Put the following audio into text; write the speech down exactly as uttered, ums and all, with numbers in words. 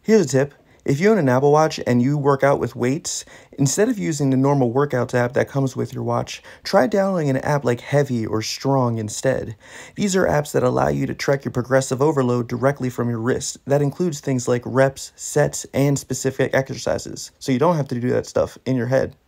Here's a tip. If you own an Apple Watch and you work out with weights, instead of using the normal workouts app that comes with your watch, try downloading an app like Heavy or Strong instead. These are apps that allow you to track your progressive overload directly from your wrist. That includes things like reps, sets, and specific exercises, so you don't have to do that stuff in your head.